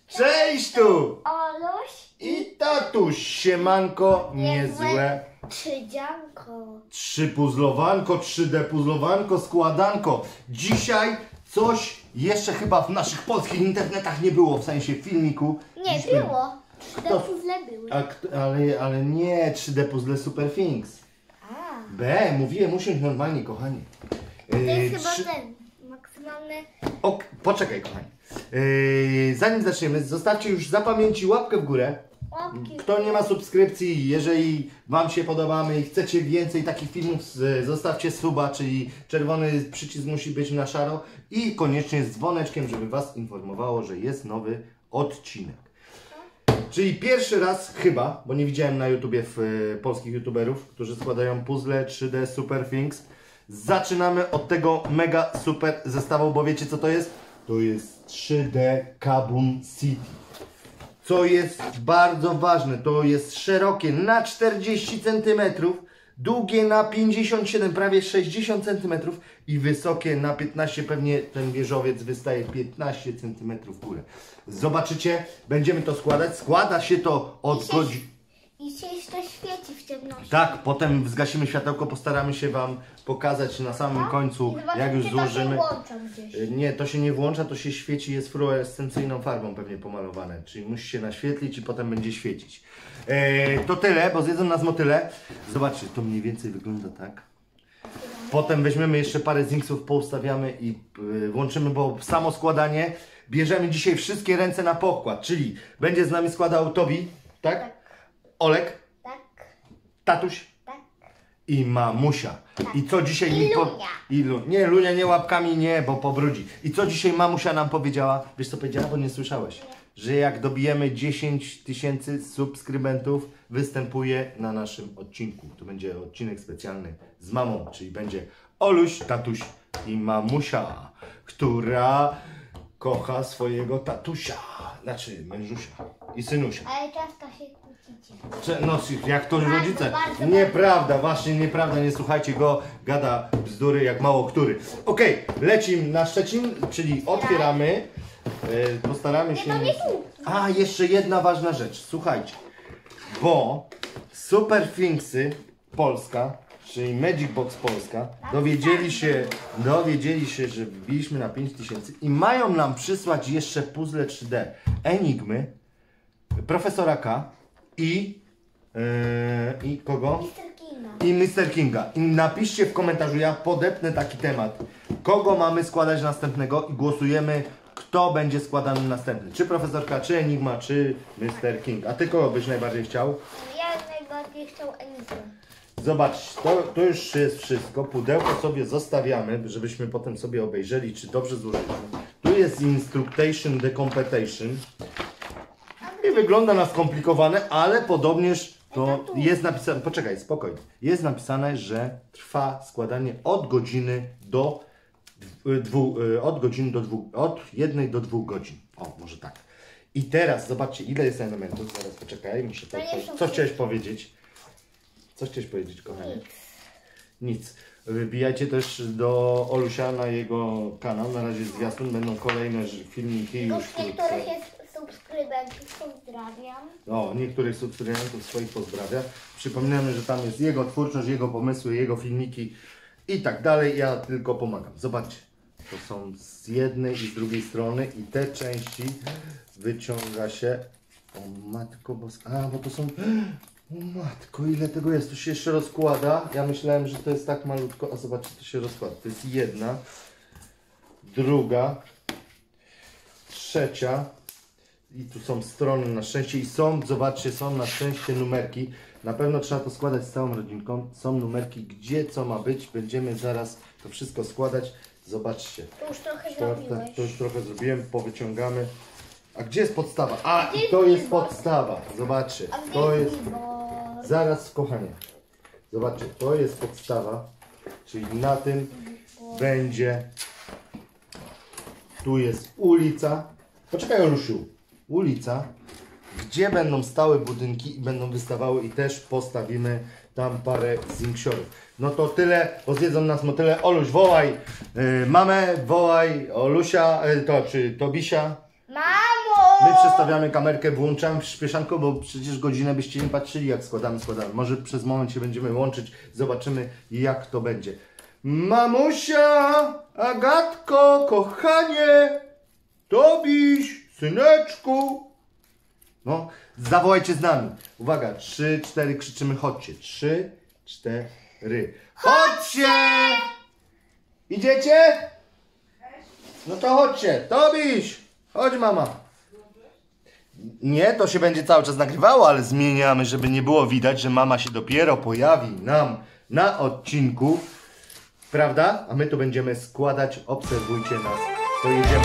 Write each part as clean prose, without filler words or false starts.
Cześć tu! Oluś I tatuś, siemanko, niezłe. Trzydzianko. 3 puzzlowanko, 3D puzzlowanko, składanko. Dzisiaj coś jeszcze chyba w naszych polskich internetach nie było, w sensie filmiku. Nie, Dziś było. 3D To- puzzle były. Ale nie 3D puzzle Super Things. Mówiłem, usiąść normalnie, kochani. To jest Trzy- chyba ten maksymalny. Poczekaj, kochani. Zanim zaczniemy, zostawcie już za pamięci łapkę w górę. Łapki. Kto nie ma subskrypcji, jeżeli Wam się podobamy i chcecie więcej takich filmów, zostawcie suba, czyli czerwony przycisk musi być na szaro i koniecznie z dzwoneczkiem, żeby Was informowało, że jest nowy odcinek. Czyli pierwszy raz chyba, bo nie widziałem na YouTubie polskich youtuberów, którzy składają puzzle 3D Super Things. Zaczynamy od tego mega super zestawu, bo wiecie co to jest? To jest 3D Kabum City. Co jest bardzo ważne, to jest szerokie na 40 cm, długie na 57, prawie 60 cm i wysokie na 15, pewnie ten wieżowiec wystaje 15 cm w górę. Zobaczycie, będziemy to składać. Składa się to od godzin. I się jeszcze świeci w ciemności. Tak, potem zgasimy światełko, postaramy się Wam pokazać na samym końcu, jak już złożymy. Nie, to się nie włącza, to się świeci, jest fluorescencyjną farbą pewnie pomalowane, czyli musi się naświetlić i potem będzie świecić. To tyle, bo zjedzą nas motyle. Zobaczcie, to mniej więcej wygląda tak. Potem weźmiemy jeszcze parę zinksów, poustawiamy i włączymy, bo samo składanie bierzemy dzisiaj wszystkie ręce na pokład, czyli będzie z nami składał Tobi, tak? Olek, Tak, tatuś tak. i mamusia. I co dzisiaj I mi Lunia. Nie, Lunia nie łapkami, nie, bo pobrudzi. I co dzisiaj mamusia nam powiedziała? Wiesz co powiedziała, bo nie słyszałeś? Że jak dobijemy 10 000 subskrybentów, występuje na naszym odcinku. To będzie odcinek specjalny z mamą, czyli będzie Oluś, tatuś i mamusia, która kocha swojego tatusia, znaczy mężusia i synusia. Ale często się kłócicie. No, jak to rodzice. bardzo. Nieprawda, właśnie nieprawda, nie słuchajcie go, gada bzdury jak mało który. Okej, lecimy na Szczecin, czyli otwieramy. Postaramy się. to nie tu. A, jeszcze jedna ważna rzecz, słuchajcie. Bo Super Thingsy Polska, czyli Magic Box Polska, dowiedzieli się, że wbiliśmy na 5000 i mają nam przysłać jeszcze puzzle 3D Enigmy, Profesora K i kogo? Mr. Kinga. I Mr. Kinga. I napiszcie w komentarzu, ja podepnę taki temat. Kogo mamy składać następnego i głosujemy, kto będzie składany następny. Czy Profesorka, czy Enigma, czy Mr. King. A Ty kogo byś najbardziej chciał? Ja najbardziej chciał Enigmę. Zobacz, to już jest wszystko. Pudełko sobie zostawiamy, żebyśmy potem sobie obejrzeli, czy dobrze złożyliśmy. Tu jest Instructation Decomputation. I wygląda na skomplikowane, ale podobnież to jest napisane, poczekaj, spokojnie. Jest napisane, że trwa składanie od godziny do od 1 do 2 godzin. O, może tak. I teraz zobaczcie, ile jest elementów. Zaraz poczekaj, muszę to. Co chciałeś powiedzieć? Co chciałeś powiedzieć, kochanie? Nic. Wbijajcie też do Olusia na jego kanał. Na razie zwiastun, będą kolejne filmiki już Od niektórych jest subskrybentów, pozdrawiam. O, niektórych subskrybentów swoich pozdrawia. Przypominamy, że tam jest jego twórczość, jego pomysły, jego filmiki i tak dalej. Ja tylko pomagam. Zobaczcie, to są z jednej i z drugiej strony i te części wyciąga się. O matko boska. A, bo to są. O matko, ile tego jest? To się jeszcze rozkłada. Ja myślałem, że to jest tak malutko. A zobaczcie, to się rozkłada. To jest jedna, druga, trzecia. I tu są strony na szczęście i zobaczcie, są na szczęście numerki. Na pewno trzeba to składać z całą rodzinką. Są numerki, gdzie co ma być. Będziemy zaraz to wszystko składać. Zobaczcie. To już trochę Czwarta, zrobiłeś. to już trochę zrobiłem, powyciągamy. A gdzie jest podstawa? A, Gdzie i to jest jest billboard? podstawa. Zobaczcie. A gdzie To jest jest. billboard? Zaraz, kochanie. Zobaczcie, to jest podstawa. Czyli na tym będzie. Tu jest ulica. Poczekaj, Olusiu. Ulica, gdzie będą stały budynki i będą wystawały i też postawimy tam parę zinksiorów. No to tyle, bo zjedzą nas motyle. Oluś, wołaj mamę, wołaj Olusia, czy Tobisia. Mamo! My przestawiamy kamerkę, włączamy przyspieszanko, bo przecież godzinę byście nie patrzyli, jak składamy. Może przez moment się będziemy łączyć, zobaczymy, jak to będzie. Mamusia, Agatko, kochanie, Tobiś, syneczku. No, zawołajcie z nami. Uwaga, 3, 4, krzyczymy chodźcie. 3, 4. Chodźcie! Idziecie? No to chodźcie. Tobiś, chodź mama. Nie, to się będzie cały czas nagrywało, ale zmieniamy, żeby nie było widać, że mama się dopiero pojawi nam na odcinku. Prawda? A my tu będziemy składać. Obserwujcie nas. To jedziemy.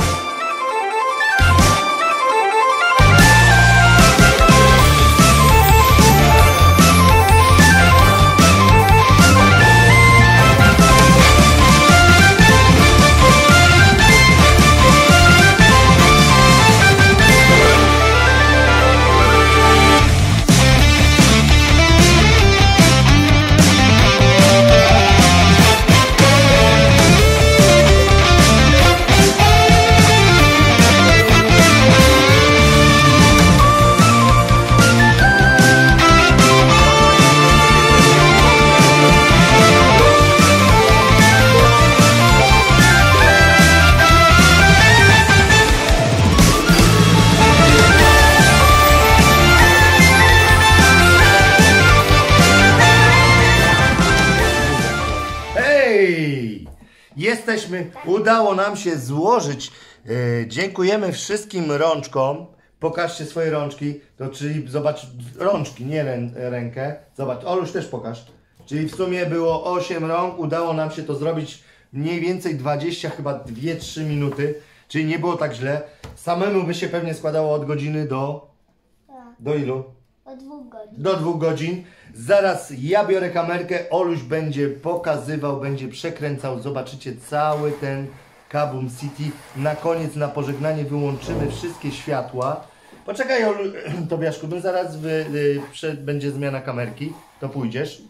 Jesteśmy, udało nam się złożyć. Dziękujemy wszystkim rączkom. Pokażcie swoje rączki. To czyli zobacz, rączki, nie rękę. Zobacz, Oluś też pokaż. Czyli w sumie było 8 rąk. Udało nam się to zrobić mniej więcej 20, chyba 2-3 minuty. Czyli nie było tak źle. Samemu by się pewnie składało od godziny do ilu? Od 2 godzin. Do 2 godzin. Zaraz ja biorę kamerkę, Oluś będzie pokazywał, będzie przekręcał. Zobaczycie cały ten Kaboom City. Na koniec, na pożegnanie wyłączymy wszystkie światła. Poczekaj, Tobiaszku, no zaraz będzie zmiana kamerki. To pójdziesz.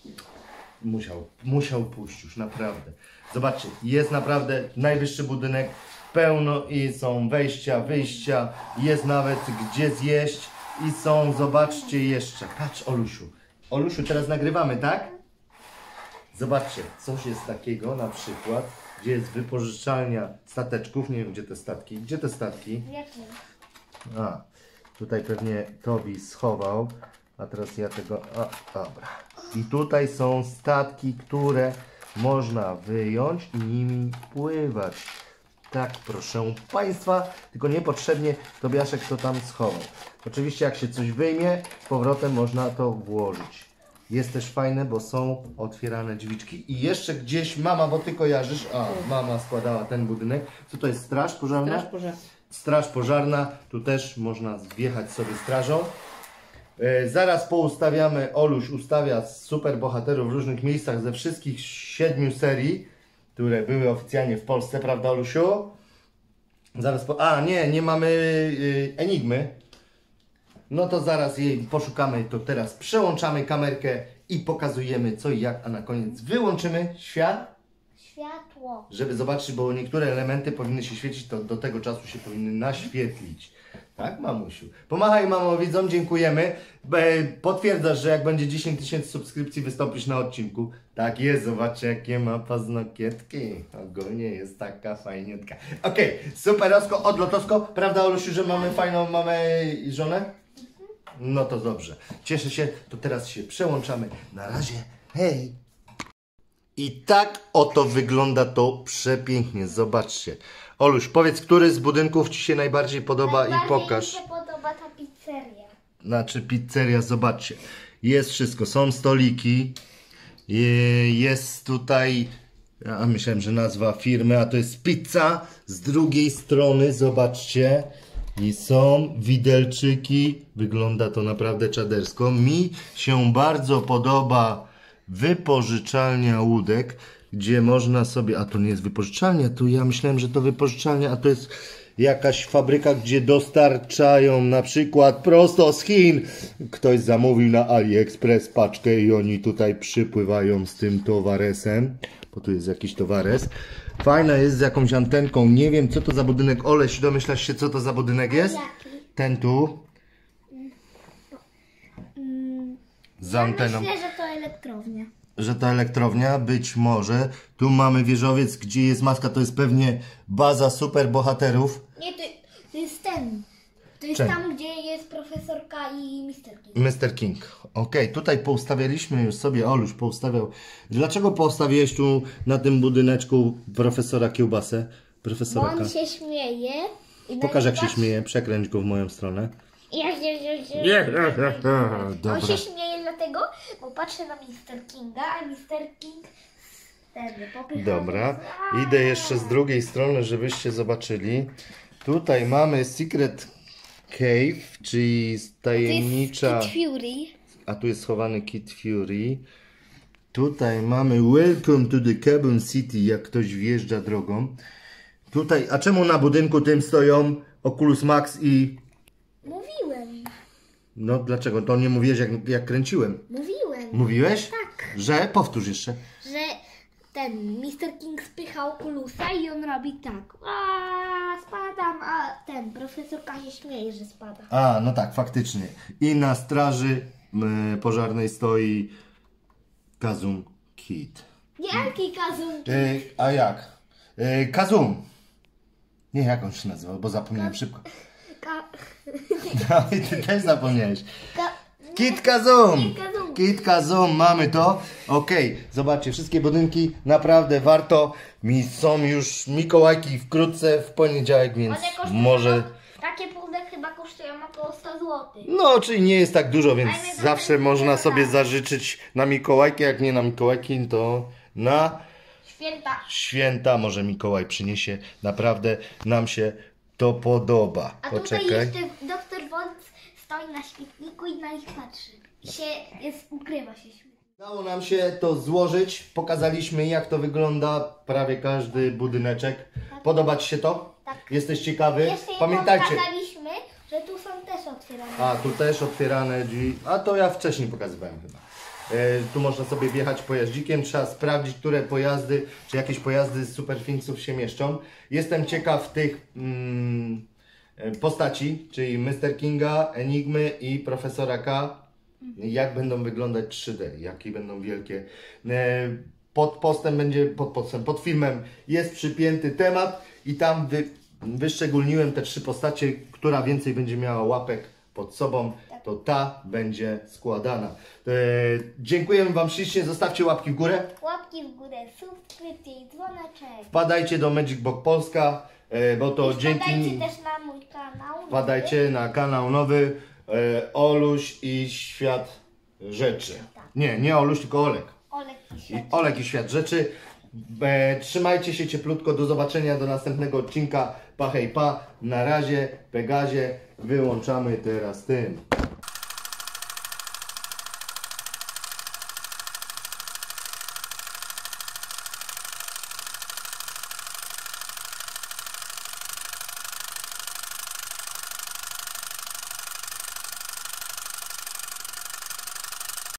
Musiał pójść już, naprawdę. Zobaczcie, jest naprawdę najwyższy budynek. Pełno i są wejścia, wyjścia. Jest nawet gdzie zjeść. I są, zobaczcie jeszcze. Patrz, Olusiu. Olusiu, teraz nagrywamy, tak? Zobaczcie, coś jest takiego na przykład, gdzie jest wypożyczalnia stateczków. Nie wiem, gdzie te statki. Gdzie te statki? Jakie? A, tutaj pewnie Tobi schował. A teraz ja tego... A, dobra. I tutaj są statki, które można wyjąć i nimi pływać. Tak, proszę Państwa, tylko niepotrzebnie Tobiaszek to tam schował. Oczywiście jak się coś wyjmie, z powrotem można to włożyć. Jest też fajne, bo są otwierane drzwiczki. I jeszcze gdzieś mama, bo ty kojarzysz, mama składała ten budynek. Co to jest, straż pożarna? Straż pożarna. Straż pożarna, tu też można wjechać sobie strażą. Zaraz poustawiamy, Oluś ustawia super bohaterów w różnych miejscach ze wszystkich 7 serii, które były oficjalnie w Polsce, prawda, Olusiu? Zaraz nie mamy Enigmy. No to zaraz jej poszukamy, to teraz przełączamy kamerkę i pokazujemy co i jak, a na koniec wyłączymy Światło. żeby zobaczyć, bo niektóre elementy powinny się świecić, to do tego czasu się powinny naświetlić. Tak, mamusiu? Pomachaj mamo widzom, dziękujemy. Potwierdzasz, że jak będzie 10 000 subskrypcji, wystąpisz na odcinku. Tak jest, zobaczcie jakie ma paznokietki. Ogólnie jest taka fajniutka. Okej, superosko, odlotosko. Prawda, Olusiu, że mamy fajną mamę i żonę? No to dobrze. Cieszę się, to teraz się przełączamy. Na razie, hej! I tak oto wygląda to przepięknie. Zobaczcie. Oluś, powiedz, który z budynków Ci się najbardziej podoba i pokaż. Mi się podoba ta pizzeria. Znaczy pizzeria, zobaczcie. Jest wszystko. Są stoliki. Jest tutaj... Ja myślałem, że nazwa firmy, a to jest pizza. Z drugiej strony, zobaczcie. I są widelczyki. Wygląda to naprawdę czadersko. Mi się bardzo podoba wypożyczalnia łódek, gdzie można sobie, a to nie jest wypożyczalnia, tu ja myślałem, że to wypożyczalnia, a to jest jakaś fabryka, gdzie dostarczają na przykład prosto z Chin. Ktoś zamówił na AliExpress paczkę i oni tutaj przypływają z tym towaresem, bo tu jest jakiś towares. Fajna jest z jakąś antenką, nie wiem co to za budynek. Oleś, domyślasz się co to za budynek jest? Jaki? Ten tu. Z anteną. Myślę, że to elektrownia. Że to elektrownia, być może. Tu mamy wieżowiec, gdzie jest maska, to jest pewnie baza superbohaterów. Nie, to jest ten. To jest Czemu? tam, gdzie jest profesorka i Mr. King. Mr. King. Okej, tutaj poustawialiśmy już sobie, Oluś poustawiał. Dlaczego poustawiłeś tu na tym budyneczku profesora Kiełbasę? Bo Profesora K. on się śmieje. I Pokaż jak się patrz- śmieje, przekręć go w moją stronę. On Dobra. się śmieje dlatego, bo patrzy na Mr. Kinga, a Mr. King wtedy popycha. Dobra, idę jeszcze z drugiej strony, żebyście zobaczyli. Tutaj mamy Secret Cave, czyli tajemnicza... Kid Fury. A tu jest schowany Kid Fury. Tutaj mamy Welcome to the Cabin City, jak ktoś wjeżdża drogą. Tutaj, a czemu na budynku tym stoją Oculus Max i... Mówiłem. No dlaczego? To nie mówiłeś jak kręciłem. Mówiłem. Mówiłeś? Tak. Że? Powtórz jeszcze. Że ten Mr. King spycha Oculusa i on robi tak. Spadam, a ten profesorka się śmieje, że spada. A, no tak, faktycznie. I na straży pożarnej stoi Kazum Kid. Jaki Kazum? A jak? Kazum. Nie, jak on się nazywał, bo zapomniałem szybko. No i ty też zapomniałeś. Kid Kazum! Kid Kazum. Kid Kazum, mamy to. Okej, zobaczcie, wszystkie budynki naprawdę warto. Są już Mikołajki wkrótce, w poniedziałek, więc One kosztują, może... takie pudełka chyba kosztują około 100 zł. No, czyli nie jest tak dużo, więc Fajne zawsze prezenty, można tak. sobie zażyczyć na Mikołajki, jak nie na Mikołajki, to na Święta. święta może Mikołaj przyniesie. Naprawdę nam się to podoba. A tutaj Poczekaj. jeszcze Dr. Wąt stoi na świetniku i na nich patrzy. Ukrywa się śmiech. Udało nam się to złożyć. Pokazaliśmy, jak to wygląda prawie każdy budyneczek. Podoba Ci się to? Tak. Jesteś ciekawy? Jeszcze nie Pamiętajcie. pokazaliśmy, że tu są też otwierane. A, tu też otwierane drzwi. A to ja wcześniej pokazywałem chyba. Tu można sobie wjechać pojaździkiem. Trzeba sprawdzić, które pojazdy, czy jakieś pojazdy z Superfinksów się mieszczą. Jestem ciekaw tych postaci, czyli Mr. Kinga, Enigmy i Profesora K. Jak będą wyglądać 3D, jakie będą wielkie. Pod filmem jest przypięty temat i tam wyszczególniłem te 3 postacie, która więcej będzie miała łapek pod sobą, to ta będzie składana. Dziękujemy Wam ślicznie, zostawcie łapki w górę. Łapki w górę, subskrypcje i dzwoneczek. Wpadajcie do Magic Box Polska, bo to dzięki Wpadajcie nim. też na mój kanał. Wpadajcie na kanał nowy Oluś i Świat Rzeczy. Nie Oluś, tylko Olek. Olek i Świat. Olek i Świat Rzeczy. Trzymajcie się cieplutko, do zobaczenia, do następnego odcinka. Pa hej pa, na razie, Pegazie, wyłączamy teraz tym.